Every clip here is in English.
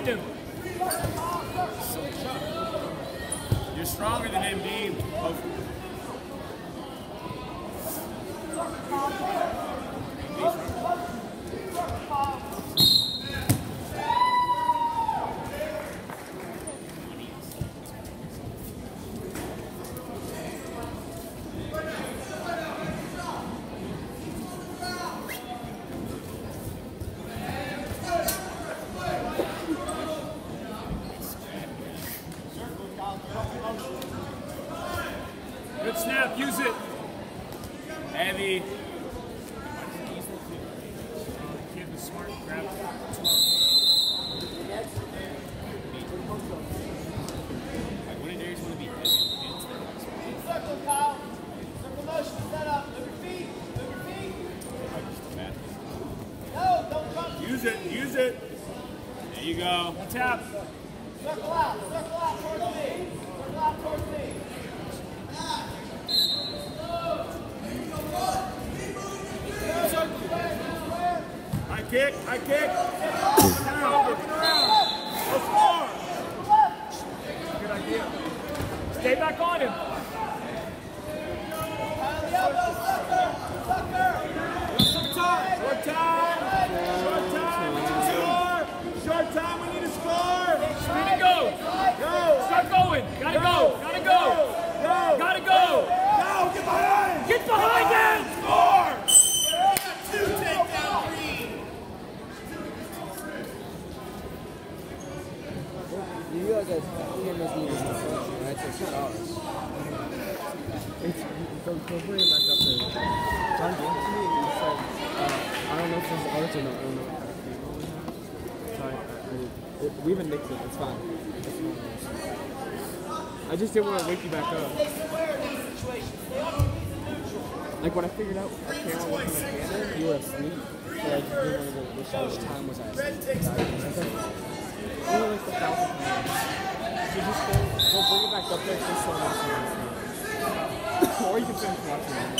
behind him. You're stronger than MD. Good snap, use it. Heavy. Kid was smart, grab it. Like, when Darius want to be heavy on the pins, they're like smart. Circle, Kyle. Circle motion, set up. Move your feet. Move your feet. Like, just a bad thing. No, don't jump. Use it. Use it. There you go. Tap. Circle out. Circle out towards me. Circle out towards me. High kick. High kick. Looking around. Looking around. Go far. Good idea. Stay back on him. Short time. Short time. Short time. We need to score. Short time. We need to score. Speed and go. Go. Start going. Gotta go. Gotta go. Go. Gotta go. Go. Get behind. Get behind him. Score. You realize that cameras need this deflection, right? So it's not ours. Don't bring it back up there. John gave it to me and he said, I don't know if this is ours or not. I don't know what kind of cable we have. Sorry, we haven't nicked it. It's fine. It's not ours. I just didn't want to wake you back up. Like when I figured out our camera wasn't a camera, you were asleep. So I just didn't want to go wish how much time was I asleep. You know, like the 1,000 pounds. So just go bring it back up there for so much. Or you can finish watching it.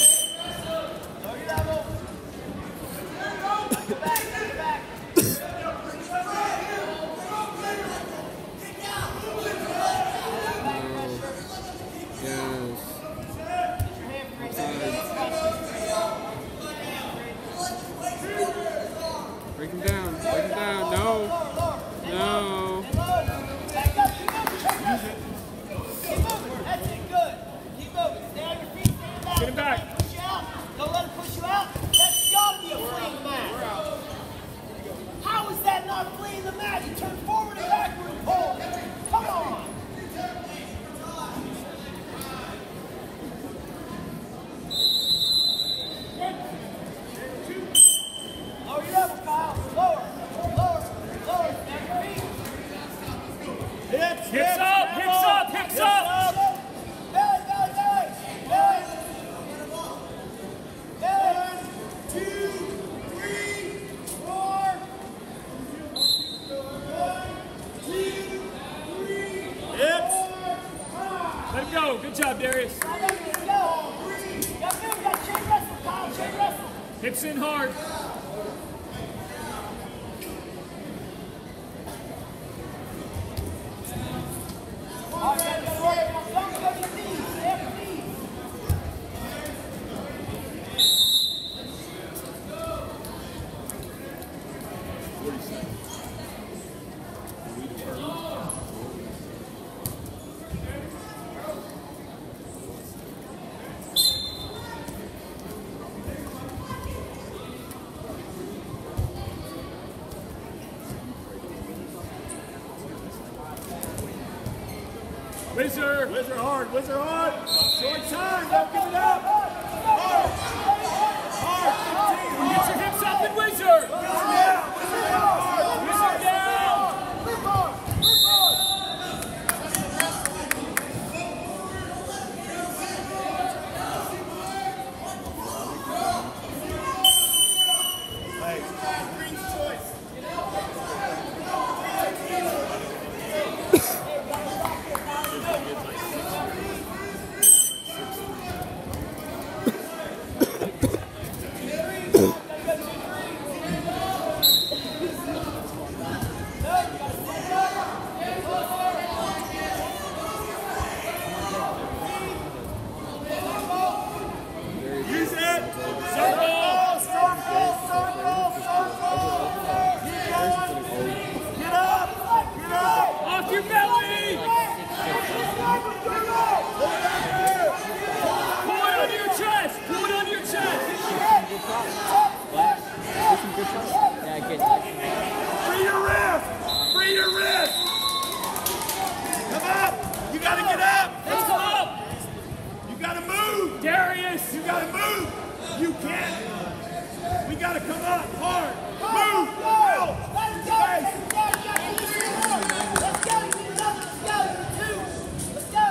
Break him down. Break him down. No. No. Back up. Keep moving. Use it. Keep moving. That's it. Good. Keep moving. Stay on your feet. Stay back. Get him back. Push you out. Don't let him push you out. That's got to be a flea in the mat. How is that not fleeing the mat? You turn forward and backward and pull. Come on. Lower your level, Kyle. Lower. Lower. Lower. Stay on your feet. Hips. Hips up. Hips up. Hips up. Belly, belly, belly. Belly. Belly. 1, 2, 3, 4. 1, 2, 3. Hips. Let him go. Good job, Darius. Let's go. Got chain wrestle, Kyle. Chain wrestle. Hips in hard. All right, don't go to your knees. Stay on your knees. Whizzer. Whizzer hard. Whizzer hard. Short time. Don't give it up. Hard. Hard. 15. Get your hips up and whizzer. Whizzer down. Green's choice. Good shot. Yeah, good. Free your wrist! Free your wrist! Come up! You gotta get up! Let's come up! You gotta move! Darius! You gotta move! You can't! We gotta come up hard! Move! Out! Let's go! Space! Let's go! Let's go!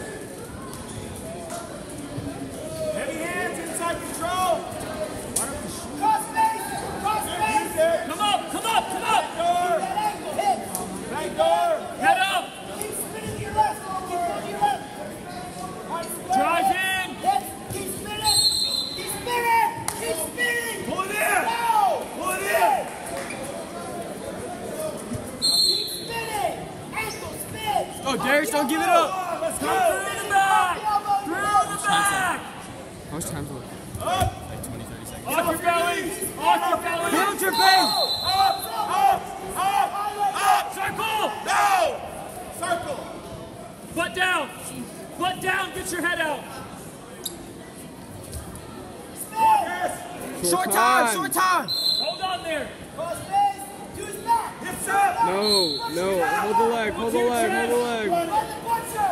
Heavy hands inside control! Cross face! Cross face! Come up! Come up! Come up! Door! That ankle hit! Back door! Head up! Keep spinning to your left! Keep going to your left! All right, square Drive it. in! Hit! Keep spinning! Keep spinning! Keep spinning! Pull it in! Go! Pull it in! Keep spinning! Ankle spin! Oh, Darius, don't give it up. Let's Through go! the back! Through the back! How much time is left? Up! Off your belly! Off your belly! Build your base! Up! Up! Up! Up! Circle! No! Circle! Butt down! Butt down! Get your head out! Short time! Short time! Hold on there! Cross face! To his back! Hips up! No, no. Hold the leg, hold the leg, hold the leg. Run the butcher!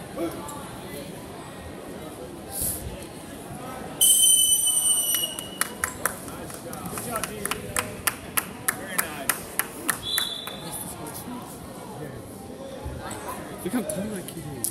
Good job, D. Very nice. Look how tiny that kid is.